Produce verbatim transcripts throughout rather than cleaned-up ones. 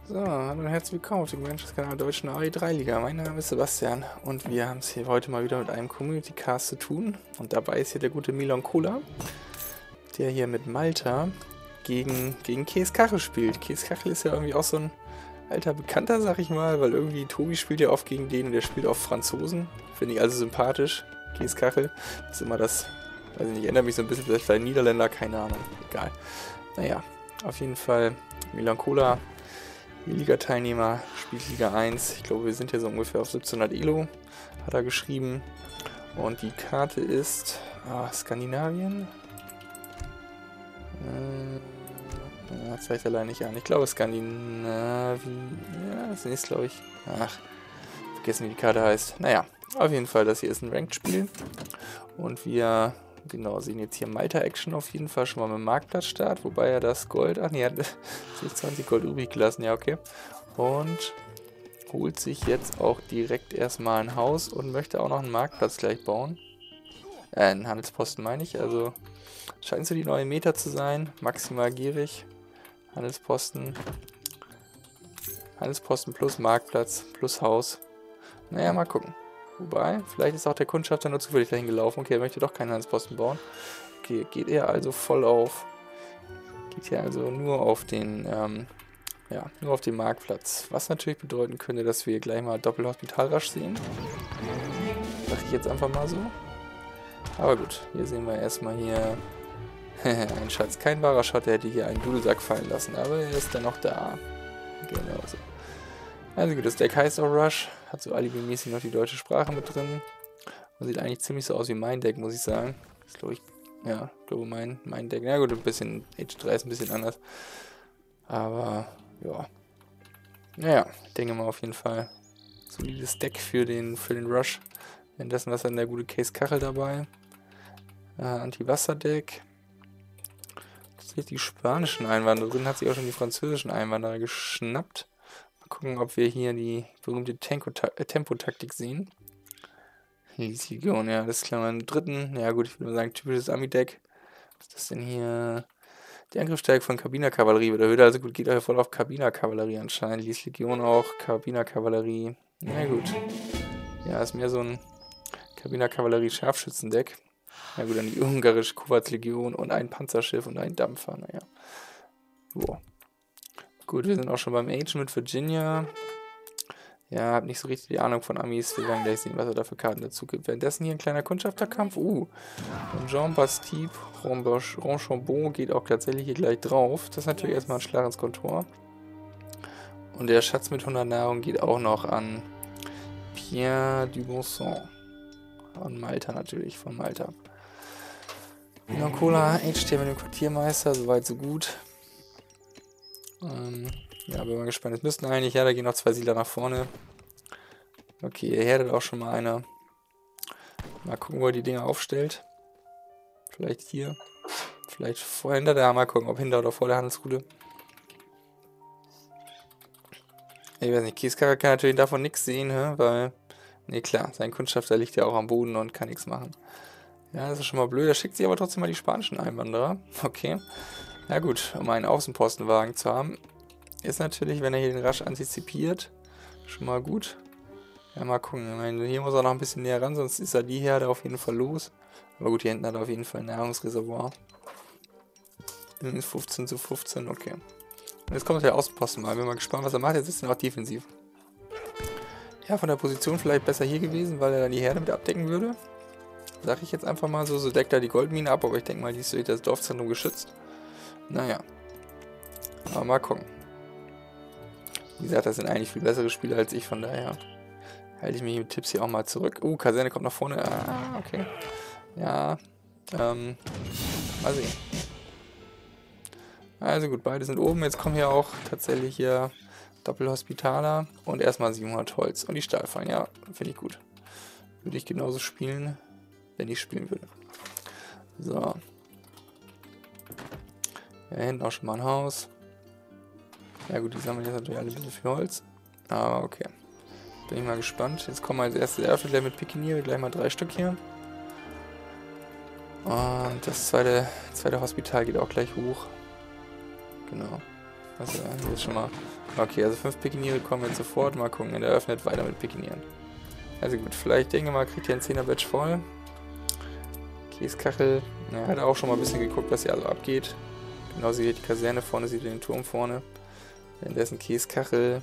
So, hallo und herzlich willkommen auf dem Manchester-Kanal Deutschen A E drei Liga. Mein Name ist Sebastian und wir haben es hier heute mal wieder mit einem Community-Cast zu tun. Und dabei ist hier der gute Milan Kola, der hier mit Malta gegen, gegen Kees Kachel spielt. Kees Kachel ist ja irgendwie auch so ein alter Bekannter, sag ich mal, weil irgendwie Tobi spielt ja oft gegen den und der spielt auf Franzosen. Finde ich also sympathisch. Kees Kachel ist immer das, weiß ich nicht, erinnert mich so ein bisschen vielleicht an Niederländer, keine Ahnung, egal. Naja, auf jeden Fall Milan Kola. Liga-Teilnehmer, spielt Liga eins. Ich glaube, wir sind hier so ungefähr auf siebzehnhundert Elo, hat er geschrieben. Und die Karte ist ah, Skandinavien. Äh, ja, zeigt er leider nicht an. Ich glaube, Skandinavien. Ja, das ist, glaube ich. Ach, vergessen, wie die Karte heißt. Naja, auf jeden Fall, das hier ist ein Ranked-Spiel. Und wir. Genau, sehen jetzt hier Malta-Action auf jeden Fall schon mal mit dem Marktplatzstart, wobei er das Gold, ach nee, er hat sich zwanzig Gold übrig gelassen, ja okay. Und holt sich jetzt auch direkt erstmal ein Haus und möchte auch noch einen Marktplatz gleich bauen. Äh, einen Handelsposten meine ich, also scheint so die neue Meta zu sein, maximal gierig. Handelsposten, Handelsposten plus Marktplatz plus Haus. Naja, mal gucken. Wobei, vielleicht ist auch der Kundschafter nur zufällig dahin gelaufen. Okay, er möchte doch keinen Handelsposten bauen. Okay, geht er also voll auf. Geht hier also nur auf den, ähm, ja, nur auf den Marktplatz. Was natürlich bedeuten könnte, dass wir gleich mal Doppelhospitalrasch sehen. Sag ich jetzt einfach mal so. Aber gut, hier sehen wir erstmal hier ein Schatz. Kein wahrer Shot, der hätte hier einen Dudelsack fallen lassen. Aber er ist dann noch da. Genau so. Also gut, das Deck heißt auch Rush, hat so alibi-mäßig noch die deutsche Sprache mit drin. Und sieht eigentlich ziemlich so aus wie mein Deck, muss ich sagen. Das ist, glaube ich, ja, glaube mein, mein Deck. Na gut, ein bisschen, Age drei ist ein bisschen anders. Aber, ja. Naja, ich denke mal auf jeden Fall solides Deck für den, für den Rush. Währenddessen was dann der gute Kees Kachel dabei. Äh, Anti-Wasser-Deck. Das sind die spanischen Einwanderer drin, hat sich auch schon die französischen Einwanderer geschnappt. Gucken, ob wir hier die berühmte Tempo-Taktik sehen. Legion, ja, das ist klar. Im dritten, ja gut, ich würde mal sagen, typisches Ami-Deck. Was ist das denn hier? Die Angriffsstärke von Kabinerkavallerie wird erhöht, also gut, geht er voll auf Kabinerkavallerie anscheinend. Legion auch, Kabinerkavallerie. Na gut. Ja, ist mehr so ein Kabinerkavallerie-Scharfschützendeck. Na gut, dann die ungarische Kovacs-Legion und ein Panzerschiff und ein Dampfer, naja. Boah. Gut, wir sind auch schon beim Age mit Virginia. Ja, hab nicht so richtig die Ahnung von Amis. Wir werden gleich sehen, was er da für Karten dazu gibt. Währenddessen hier ein kleiner Kundschafterkampf. Uh, Jean-Bastide Ronchambon geht auch tatsächlich hier gleich drauf. Das ist natürlich erstmal ein Schlag ins Kontor. Und der Schatz mit hundert Nahrung geht auch noch an Pierre Dubonson. An Malta natürlich, von Malta. Milan Kola, H T mit dem Quartiermeister, soweit so gut. Ähm, ja, bin mal gespannt. Es müssten eigentlich, ja, da gehen noch zwei Siedler nach vorne. Okay, er härtet auch schon mal einer. Mal gucken, wo er die Dinger aufstellt. Vielleicht hier. Vielleicht vor hinter der, mal gucken, ob hinter oder vor der Handelsroute. Ich weiß nicht, Kees Kachel kann natürlich davon nichts sehen, hä? Weil, ne klar, sein Kundschafter liegt ja auch am Boden und kann nichts machen. Ja, das ist schon mal blöd. Er schickt sich aber trotzdem mal die spanischen Einwanderer. Okay. Na gut, um einen Außenpostenwagen zu haben, ist natürlich, wenn er hier den Rasch antizipiert, schon mal gut. Ja, mal gucken. Ich meine, hier muss er noch ein bisschen näher ran, sonst ist er die Herde auf jeden Fall los. Aber gut, hier hinten hat er auf jeden Fall ein Nahrungsreservoir. fünfzehn zu fünfzehn, okay. Und jetzt kommt der Außenposten mal. Bin mal gespannt, was er macht. Jetzt ist er auch defensiv. Ja, von der Position vielleicht besser hier gewesen, weil er dann die Herde mit abdecken würde. Sag ich jetzt einfach mal so. So deckt er die Goldmine ab, aber ich denke mal, die ist durch das Dorfzentrum geschützt. Naja. Aber mal gucken. Wie gesagt, das sind eigentlich viel bessere Spieler als ich, von daher halte ich mich mit Tipps hier auch mal zurück. Uh, Kaserne kommt nach vorne. Ah, okay. Ja, ähm, mal sehen. Also gut, beide sind oben. Jetzt kommen hier auch tatsächlich hier Doppelhospitaler und erstmal siebenhundert Holz. Und die Stahlfallen, ja, finde ich gut. Würde ich genauso spielen, wenn ich spielen würde. So. Ja, hinten auch schon mal ein Haus. Ja gut, die sammeln jetzt natürlich alle ein bisschen viel Holz. Aber okay. Bin ich mal gespannt. Jetzt kommen wir als erstes Airfield mit Pikinier. Gleich mal drei Stück hier. Und das zweite, zweite Hospital geht auch gleich hoch. Genau. Also, hier ist schon mal... Okay, also fünf Pikiniere kommen jetzt sofort. Mal gucken, er öffnet weiter mit Pikinieren. Also gut, vielleicht denke mal, kriegt ihr einen zehner-Batch voll. Käskachel. Er hat auch schon mal ein bisschen geguckt, was hier also abgeht. Genau, sieht ihr die Kaserne vorne, sieht ihr den Turm vorne. Währenddessen Käskachel.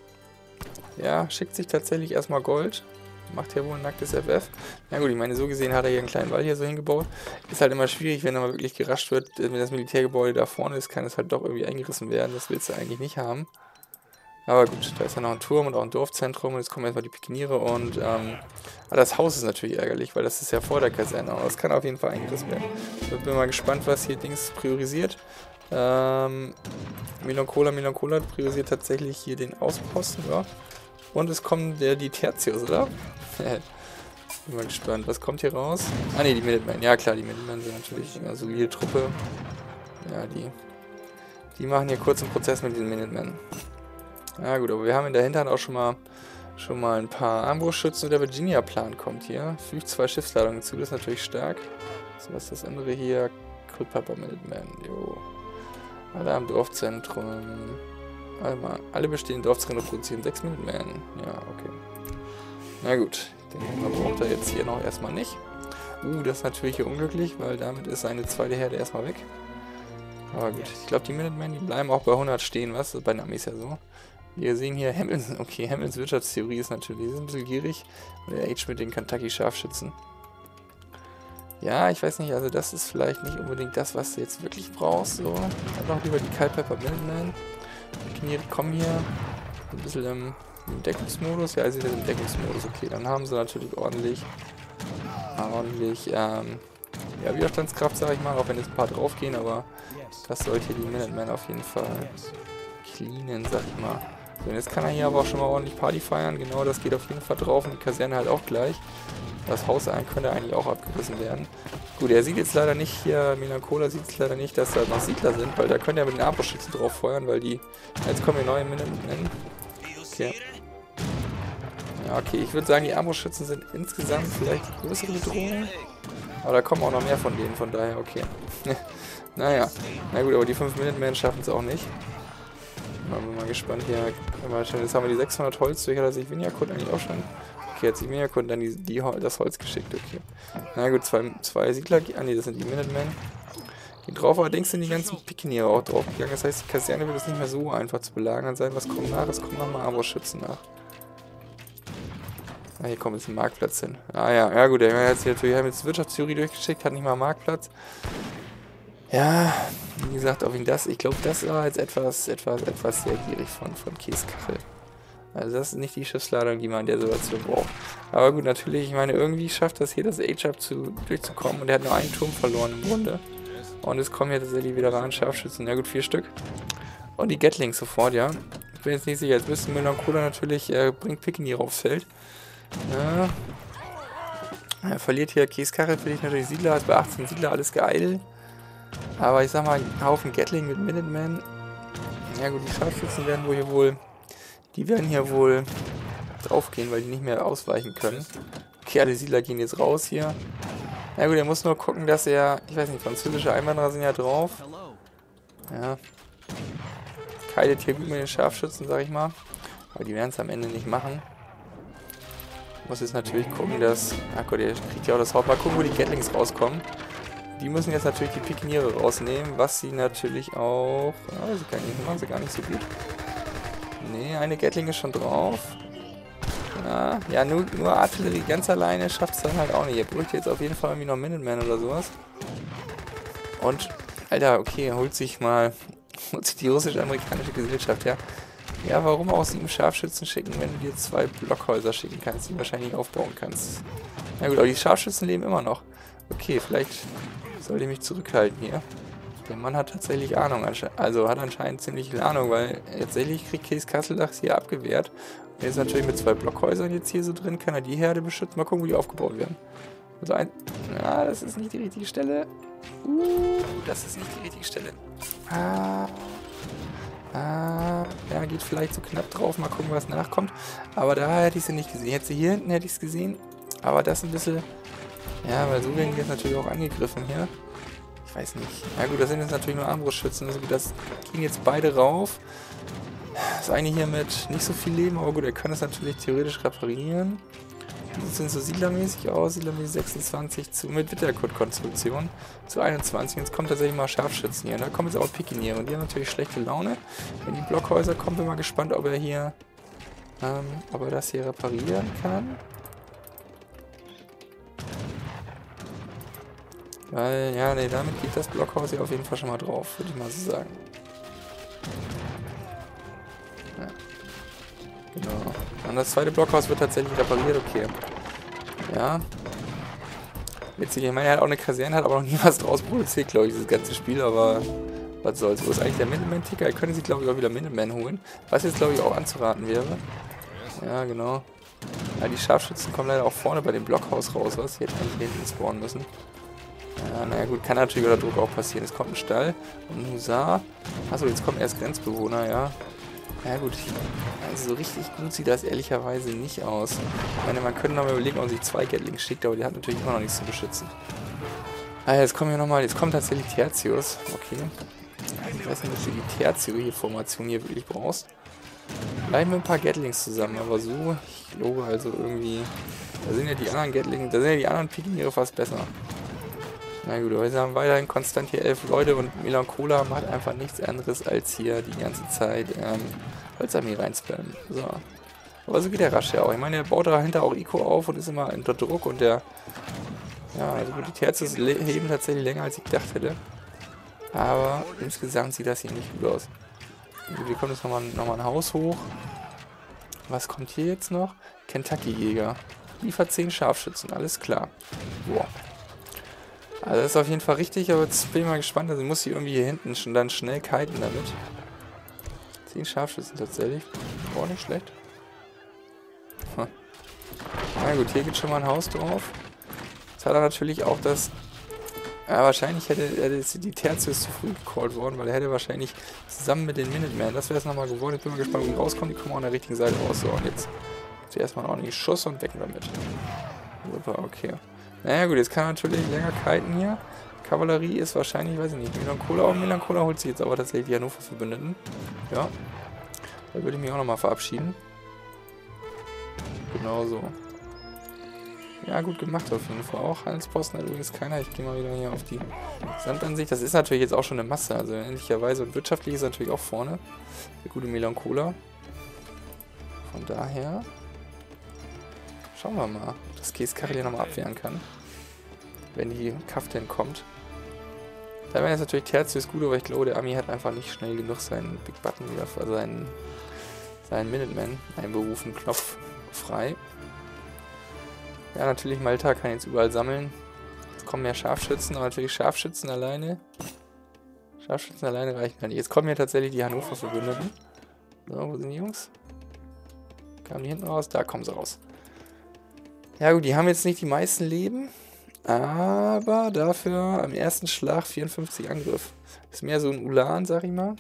Ja, schickt sich tatsächlich erstmal Gold. Macht ja wohl ein nacktes F F. Na gut, ich meine, so gesehen hat er hier einen kleinen Wall hier so hingebaut. Ist halt immer schwierig, wenn er mal wirklich gerascht wird, wenn das Militärgebäude da vorne ist, kann es halt doch irgendwie eingerissen werden. Das willst du eigentlich nicht haben. Aber gut, da ist ja noch ein Turm und auch ein Dorfzentrum und jetzt kommen erstmal die Pikiniere und ähm, aber das Haus ist natürlich ärgerlich, weil das ist ja vor der Kaserne, aber das kann auf jeden Fall eingerissen werden. Ich bin mal gespannt, was hier Dings priorisiert. Ähm, Milancola, Milancola priorisiert tatsächlich hier den Außenposten, ja. Und es kommt der, die Tertius, oder? Bin mal gespannt, was kommt hier raus? Ah ne, die Minutemen, ja klar, die Minutemen sind natürlich eine solide Truppe. Ja, die, die machen hier kurz einen Prozess mit diesen Minutemen. Ja gut, aber wir haben in der Hinterhand auch schon mal schon mal ein paar Armbrustschützen und der Virginia-Plan kommt hier. Fügt zwei Schiffsladungen zu, das ist natürlich stark. So, was ist das andere hier? Culpepper Minutemen, jo. Alle am Dorfzentrum. Alle, mal, alle bestehenden Dorfzentren produzieren sechs Minutemen. Ja, okay. Na gut, den braucht er jetzt hier noch erstmal nicht. Uh, das ist natürlich hier unglücklich, weil damit ist seine zweite Herde erstmal weg. Aber gut, ich glaube, die Minutemen, die bleiben auch bei hundert stehen, was? Das ist bei den Amis ja so. Wir sehen hier Hamiltons, okay, Hamiltons Wirtschaftstheorie ist natürlich, ist ein bisschen gierig. Und der Age mit den Kentucky Scharfschützen. Ja, ich weiß nicht, also das ist vielleicht nicht unbedingt das, was du jetzt wirklich brauchst, so. Dann noch lieber die Culpepper Minutemen. Die Knie kommen hier ein bisschen im, im Deckungsmodus. Ja, sie sind im Deckungsmodus, okay, dann haben sie natürlich ordentlich, ordentlich, ähm, ja, Widerstandskraft, sage ich mal, auch wenn jetzt ein paar draufgehen, aber das sollte die Minutemen auf jeden Fall cleanen, sag ich mal. So, und jetzt kann er hier aber auch schon mal ordentlich Party feiern. Genau, das geht auf jeden Fall drauf und die Kaserne halt auch gleich. Das Haus könnte eigentlich auch abgerissen werden. Gut, er sieht jetzt leider nicht hier, Milancola sieht jetzt leider nicht, dass da noch Siedler sind, weil da können ja mit den Armbrustschützen drauf feuern, weil die... Jetzt kommen hier neue Minutemen. Okay. Ja, okay, ich würde sagen, die Armbrustschützen sind insgesamt vielleicht die größere Bedrohung. Aber da kommen auch noch mehr von denen, von daher, okay. Naja, na gut, aber die fünf Minutemen schaffen es auch nicht. Mal, mal gespannt hier. Jetzt haben wir die sechshundert Holz. Durch hat er sich Vinjakund eigentlich auch schon. Okay, hat sich Vinjakund dann die, die, das Holz geschickt. Okay. Na gut, zwei, zwei Siedler. Ah ne, das sind die Minutemen. Die drauf, allerdings sind die ganzen Pikiniere auch drauf gegangen. Das heißt, die Kaserne wird es nicht mehr so einfach zu belagern sein. Was kommt nach? Es kommen nochmal Armbrustschützen nach. Ah, hier kommt jetzt ein Marktplatz hin. Ah ja, ja gut, er hat jetzt natürlich jetzt Wirtschaftstheorie durchgeschickt, hat nicht mal einen Marktplatz. Ja, wie gesagt, ob ihn das, ich glaube, das war jetzt etwas, etwas, etwas sehr gierig von, von Käskachel. Also das ist nicht die Schiffsladung, die man in der Situation braucht. Aber gut, natürlich, ich meine, irgendwie schafft das hier das Age-Up zu, durchzukommen und er hat nur einen Turm verloren im Grunde. Und es kommen hier tatsächlich wieder ran Scharfschützen, ja gut, vier Stück. Und die Gatlings sofort, ja. Ich bin jetzt nicht sicher, jetzt müsste Milancola natürlich, er bringt Pikiniere aufs Feld. Ja. Er verliert hier Käskachel, finde ich natürlich Siedler, ist bei achtzehn Siedler alles geil. Aber ich sag mal, ein Haufen Gatling mit Minutemen. Ja gut, die Scharfschützen werden wohl hier wohl... Die werden hier wohl draufgehen, weil die nicht mehr ausweichen können. Okay, alle Siedler gehen jetzt raus hier. Ja gut, er muss nur gucken, dass er... Ich weiß nicht, französische Einwanderer sind ja drauf. Ja. Keilet hier gut mit den Scharfschützen, sag ich mal. Aber die werden es am Ende nicht machen. Muss jetzt natürlich gucken, dass... Ach Gott, der kriegt ja auch das Haupt. Mal gucken, wo die Gatlings rauskommen. Die müssen jetzt natürlich die Pikiniere rausnehmen, was sie natürlich auch... Ja, sie kann, machen sie gar nicht so gut. Ne, eine Gatling ist schon drauf. Ja, ja nur, nur Artillerie ganz alleine schafft es dann halt auch nicht. Ihr bräuchte jetzt auf jeden Fall irgendwie noch Minutemen oder sowas. Und, Alter, okay, holt sich mal... Holt sich die russisch-amerikanische Gesellschaft, ja. Ja, warum auch sieben Scharfschützen schicken, wenn du dir zwei Blockhäuser schicken kannst, die du wahrscheinlich aufbauen kannst. Na gut, aber die Scharfschützen leben immer noch. Okay, vielleicht... Sollte ich mich zurückhalten hier. Der Mann hat tatsächlich Ahnung, also hat anscheinend ziemlich viel Ahnung, weil tatsächlich kriegt Käskachel das hier abgewehrt. Und jetzt natürlich mit zwei Blockhäusern jetzt hier so drin, kann er die Herde beschützen. Mal gucken, wie die aufgebaut werden. Also ein... Na, das ist nicht die richtige Stelle. Uh, das ist nicht die richtige Stelle. Ah... Ah, ja, geht vielleicht so knapp drauf. Mal gucken, was nachkommt. Aber da hätte ich sie nicht gesehen. Jetzt hier hinten hätte ich es gesehen. Aber das ein bisschen... Ja, weil so werden die jetzt natürlich auch angegriffen hier. Ich ich weiß nicht. Ja gut, das sind jetzt natürlich nur Armbrustschützen. Also gut, das gehen jetzt beide rauf. Das eine hier mit nicht so viel Leben, aber gut, er kann es natürlich theoretisch reparieren. Das sind so siedlermäßig aus, siedlermäßig sechsundzwanzig zu, mit Witterkurt-Konstruktion zu einundzwanzig. Jetzt kommt tatsächlich mal Scharfschützen hier. Da kommen jetzt auch Pikiniere und die haben natürlich schlechte Laune. Wenn die Blockhäuser kommen, bin mal gespannt, ob er hier, ähm, ob er das hier reparieren kann. Weil, ja, nee, damit geht das Blockhaus hier auf jeden Fall schon mal drauf, würde ich mal so sagen. Ja. Genau. Und das zweite Blockhaus wird tatsächlich repariert, okay. Ja. Witzig, ich meine, er hat auch eine Kaserne, hat aber noch nie was draus produziert, glaube ich, dieses ganze Spiel, aber was soll's. Wo ist eigentlich der Minuteman-Ticker? Er könnte sich, glaube ich, auch wieder Minuteman holen. Was jetzt, glaube ich, auch anzuraten wäre. Ja, genau. Ja, die Scharfschützen kommen leider auch vorne bei dem Blockhaus raus, was? Die hätten eigentlich hinten spawnen müssen. Ja, naja gut, kann natürlich unter Druck auch passieren. Es kommt ein Stall und ein Husar. Achso, jetzt kommen erst Grenzbewohner, ja. Ja gut, also so richtig gut sieht das ehrlicherweise nicht aus. Ich meine, man könnte noch mal überlegen, ob man sich zwei Gatlings schickt, aber die hat natürlich immer noch nichts zu beschützen. Ah, jetzt kommen wir nochmal, jetzt kommt tatsächlich Tertius. Okay. Ich weiß nicht, ob du die Tertius-Formation hier wirklich brauchst. Vielleicht mit ein paar Gatlings zusammen, aber so, ich glaube also irgendwie, da sind ja die anderen Gatlings, da sind ja die anderen Pikiniere fast besser. Na gut, aber wir haben weiterhin konstant hier elf Leute und Melanchola macht einfach nichts anderes als hier die ganze Zeit ähm, Holzarmee reinspammen. So. Aber so geht der rasch ja auch. Ich meine, der baut dahinter auch Eco auf und ist immer unter Druck und der... Ja, also gut, die Tertius heben tatsächlich länger als ich gedacht hätte. Aber insgesamt sieht das hier nicht gut aus. Wir kommen jetzt nochmal noch mal ein Haus hoch. Was kommt hier jetzt noch? Kentucky-Jäger. Liefert zehn Scharfschützen, alles klar. Boah. Also das ist auf jeden Fall richtig, aber jetzt bin ich mal gespannt. Also ich muss hier irgendwie hier hinten schon dann schnell kiten damit. zehn Scharfschützen tatsächlich. Boah, nicht schlecht. Hm. Na gut, hier geht schon mal ein Haus drauf. Jetzt hat er natürlich auch das... Ja, wahrscheinlich hätte, hätte die Tertius zu früh gecallt worden, weil er hätte wahrscheinlich zusammen mit den Minutemen, das wäre es nochmal geworden. Ich bin mal gespannt, wie die rauskommen. Die kommen auch an der richtigen Seite raus. So, und jetzt zuerst mal einen ordentlichen Schuss und weg damit. Super, okay. Naja gut, jetzt kann er natürlich länger kiten hier. Kavallerie ist wahrscheinlich, weiß ich nicht, Melanchola. Auch Melanchola holt sich jetzt aber tatsächlich die Hannover-Verbündeten. Ja. Da würde ich mich auch nochmal verabschieden. Genau so. Ja, gut gemacht auf jeden Fall auch. Handelsposten hat übrigens keiner. Ich gehe mal wieder hier auf die Gesamtansicht. Das ist natürlich jetzt auch schon eine Masse. Also ähnlicherweise und wirtschaftlich ist natürlich auch vorne. Der gute Melanchola. Von daher... Schauen wir mal, ob das Käskachel hier nochmal abwehren kann. Wenn die Kaftan kommt. Da wäre jetzt natürlich Tertius gut, aber ich glaube, der Ami hat einfach nicht schnell genug seinen Big Button wieder, also seinen, seinen Minuteman einberufen. Knopf frei. Ja, natürlich, Malta kann jetzt überall sammeln. Jetzt kommen mehr Scharfschützen, aber natürlich Scharfschützen alleine. Scharfschützen alleine reichen halt nicht. Jetzt kommen hier tatsächlich die Hannover-Verbündeten. So, wo sind die Jungs? Kamen die hinten raus? Da kommen sie raus. Ja gut, die haben jetzt nicht die meisten Leben, aber dafür am ersten Schlag vierundfünfzig Angriff. Ist mehr so ein Ulan, sag ich mal.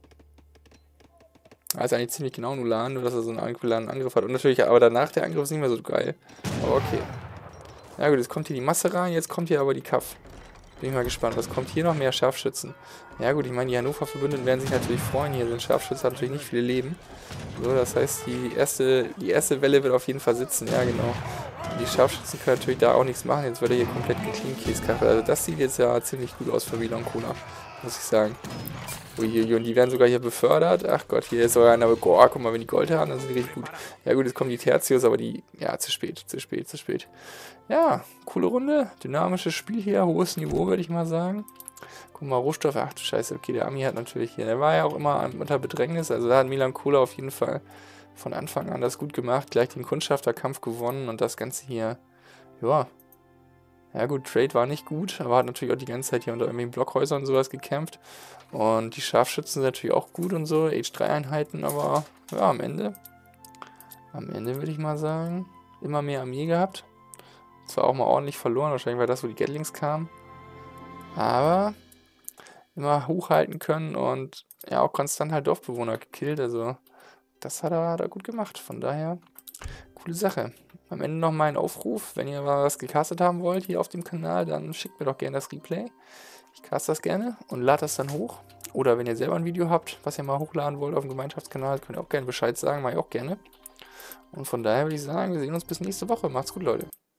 Also eigentlich ziemlich genau ein Ulan, nur dass er so einen Ulan Angriff hat. Und natürlich, aber danach der Angriff ist nicht mehr so geil. Aber okay. Ja gut, jetzt kommt hier die Masse rein, jetzt kommt hier aber die Kaff. Bin ich mal gespannt, was kommt hier noch? Mehr Scharfschützen. Ja gut, ich meine, die Hannover-Verbündeten werden sich natürlich freuen. Hier sind Scharfschützen, hat natürlich nicht viele Leben. So, das heißt, die erste, die erste Welle wird auf jeden Fall sitzen. Ja, genau. Die Scharfschützen können natürlich da auch nichts machen. Jetzt wird er hier komplett geclean-Käskachel. Also das sieht jetzt ja ziemlich gut aus für Melanchola, muss ich sagen. Uiuiui, und die werden sogar hier befördert. Ach Gott, hier ist sogar einer, oh, guck mal, wenn die Gold haben, dann sind die richtig gut. Ja gut, jetzt kommen die Tertius, aber die, ja, zu spät, zu spät, zu spät. Ja, coole Runde, dynamisches Spiel hier, hohes Niveau, würde ich mal sagen. Guck mal, Rohstoffe, ach du Scheiße, okay, der Ami hat natürlich hier, der war ja auch immer unter Bedrängnis, also da hat Melanchola auf jeden Fall von Anfang an das gut gemacht, gleich den Kundschafterkampf gewonnen und das Ganze hier, ja. Ja gut, Trade war nicht gut, aber hat natürlich auch die ganze Zeit hier unter irgendwelchen Blockhäusern und sowas gekämpft. Und die Scharfschützen sind natürlich auch gut und so, H drei Einheiten, aber ja, am Ende, am Ende würde ich mal sagen, immer mehr Armee gehabt. Zwar auch mal ordentlich verloren, wahrscheinlich weil das, wo die Gatlings kamen. Aber immer hochhalten können und ja auch konstant halt Dorfbewohner gekillt, also das hat er, hat er gut gemacht, von daher coole Sache. Am Ende noch mal ein Aufruf, wenn ihr mal was gecastet haben wollt hier auf dem Kanal, dann schickt mir doch gerne das Replay. Ich caste das gerne und lade das dann hoch. Oder wenn ihr selber ein Video habt, was ihr mal hochladen wollt auf dem Gemeinschaftskanal, könnt ihr auch gerne Bescheid sagen, mache ich auch gerne. Und von daher würde ich sagen, wir sehen uns bis nächste Woche. Macht's gut, Leute.